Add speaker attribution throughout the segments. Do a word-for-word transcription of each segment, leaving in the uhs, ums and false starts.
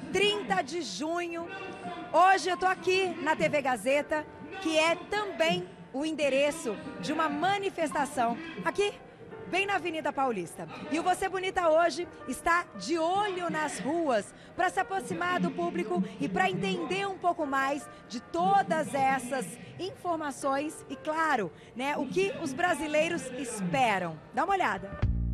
Speaker 1: trinta de junho. Hoje eu estou aqui na T V Gazeta, que é também o endereço de uma manifestação aqui, bem na Avenida Paulista. E o Você Bonita hoje está de olho nas ruas para se aproximar do público e para entender um pouco mais de todas essas informações e, claro, né, o que os brasileiros esperam. Dá uma olhada.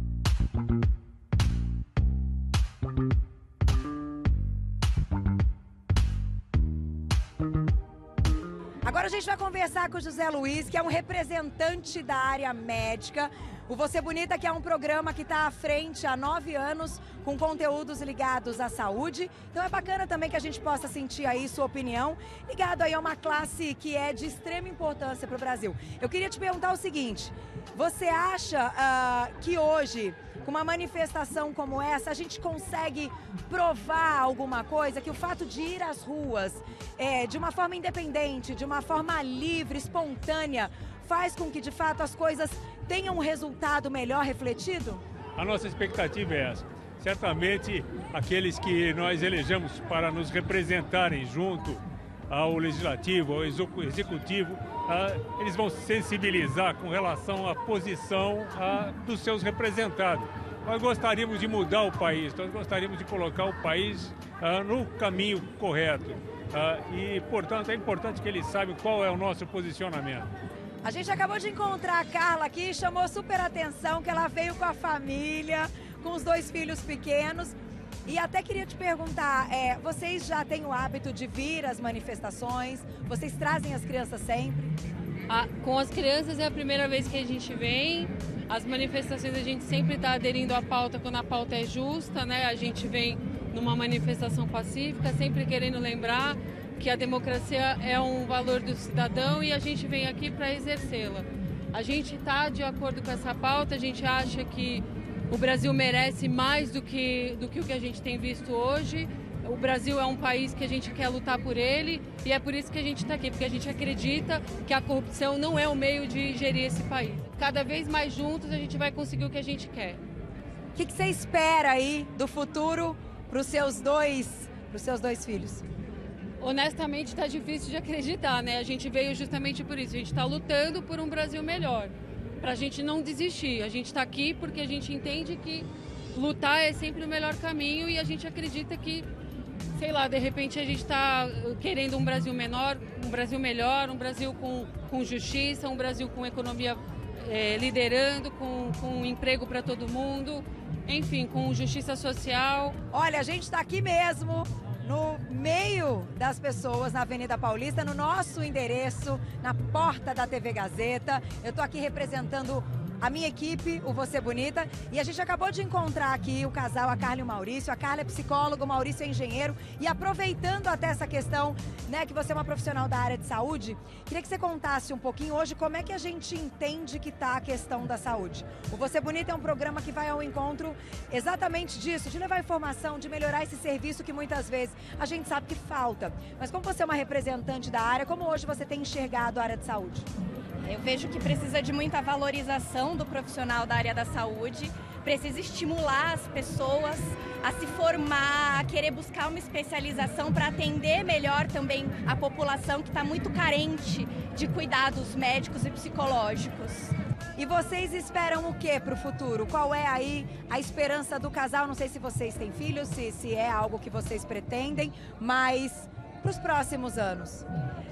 Speaker 1: Agora a gente vai conversar com o José Luiz, que é um representante da área médica. O Você Bonita, que é um programa que está à frente há nove anos com conteúdos ligados à saúde. Então é bacana também que a gente possa sentir aí sua opinião, ligado aí a uma classe que é de extrema importância para o Brasil. Eu queria te perguntar o seguinte, você acha uh, que hoje, com uma manifestação como essa, a gente consegue provar alguma coisa? Que o fato de ir às ruas é, de uma forma independente, de uma forma livre, espontânea, faz com que, de fato, as coisas tenham um resultado melhor refletido?
Speaker 2: A nossa expectativa é essa. Certamente, aqueles que nós elegemos para nos representarem junto ao Legislativo, ao Executivo, ah, eles vão se sensibilizar com relação à posição ah, dos seus representados. Nós gostaríamos de mudar o país, nós gostaríamos de colocar o país ah, no caminho correto. Ah, e, portanto, é importante que eles saibam qual é o nosso posicionamento.
Speaker 1: A gente acabou de encontrar a Carla aqui e chamou super atenção que ela veio com a família, com os dois filhos pequenos. E até queria te perguntar, é, vocês já têm o hábito de vir às manifestações? Vocês trazem as crianças sempre?
Speaker 3: Ah, com as crianças é a primeira vez que a gente vem. As manifestações a gente sempre está aderindo à pauta quando a pauta é justa, né? A gente vem numa manifestação pacífica, sempre querendo lembrar que a democracia é um valor do cidadão e a gente vem aqui para exercê-la. A gente está de acordo com essa pauta, a gente acha que o Brasil merece mais do que, do que o que a gente tem visto hoje. O Brasil é um país que a gente quer lutar por ele e é por isso que a gente está aqui, porque a gente acredita que a corrupção não é o meio de gerir esse país. Cada vez mais juntos a gente vai conseguir o que a gente quer.
Speaker 1: O que, que você espera aí do futuro para os seus dois, para os seus dois filhos?
Speaker 3: Honestamente, está difícil de acreditar, né? A gente veio justamente por isso. A gente está lutando por um Brasil melhor, para a gente não desistir. A gente está aqui porque a gente entende que lutar é sempre o melhor caminho e a gente acredita que, sei lá, de repente a gente está querendo um Brasil menor, um Brasil melhor, um Brasil com, com justiça, um Brasil com economia é, liderando, com, com emprego para todo mundo, enfim, com justiça social.
Speaker 1: Olha, a gente está aqui mesmo, no meio das pessoas, na Avenida Paulista, no nosso endereço, na porta da T V Gazeta. Eu estou aqui representando a minha equipe, o Você Bonita, e a gente acabou de encontrar aqui o casal, a Carla e o Maurício. A Carla é psicóloga, o Maurício é engenheiro, e aproveitando até essa questão, né, que você é uma profissional da área de saúde, queria que você contasse um pouquinho hoje como é que a gente entende que está a questão da saúde. O Você Bonita é um programa que vai ao encontro exatamente disso, de levar informação, de melhorar esse serviço que muitas vezes a gente sabe que falta. Mas como você é uma representante da área, como hoje você tem enxergado a área de saúde?
Speaker 4: Eu vejo que precisa de muita valorização do profissional da área da saúde, precisa estimular as pessoas a se formar, a querer buscar uma especialização para atender melhor também a população que está muito carente de cuidados médicos e psicológicos.
Speaker 1: E vocês esperam o que para o futuro? Qual é aí a esperança do casal? Não sei se vocês têm filhos, se, se é algo que vocês pretendem, mas para os próximos anos.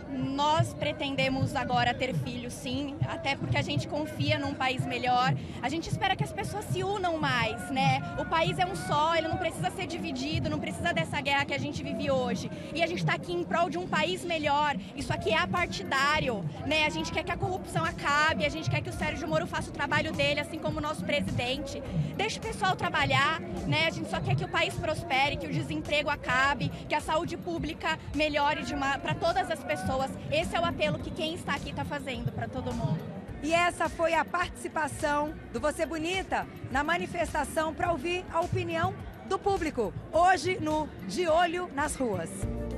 Speaker 4: Nós pretendemos agora ter filhos, sim, até porque a gente confia num país melhor. A gente espera que as pessoas se unam mais, né? O país é um só, ele não precisa ser dividido, não precisa dessa guerra que a gente vive hoje. E a gente está aqui em prol de um país melhor. Isso aqui é apartidário, né? A gente quer que a corrupção acabe, a gente quer que o Sérgio Moro faça o trabalho dele, assim como o nosso presidente. Deixa o pessoal trabalhar, né? A gente só quer que o país prospere, que o desemprego acabe, que a saúde pública melhore para todas as pessoas. Esse é o apelo que quem está aqui está fazendo para todo mundo.
Speaker 1: E essa foi a participação do Você Bonita na manifestação para ouvir a opinião do público, hoje no De Olho nas Ruas.